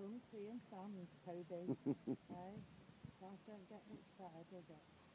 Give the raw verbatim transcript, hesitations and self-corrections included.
front seeing Sam, Toby. Hey, life don't get much better, does it?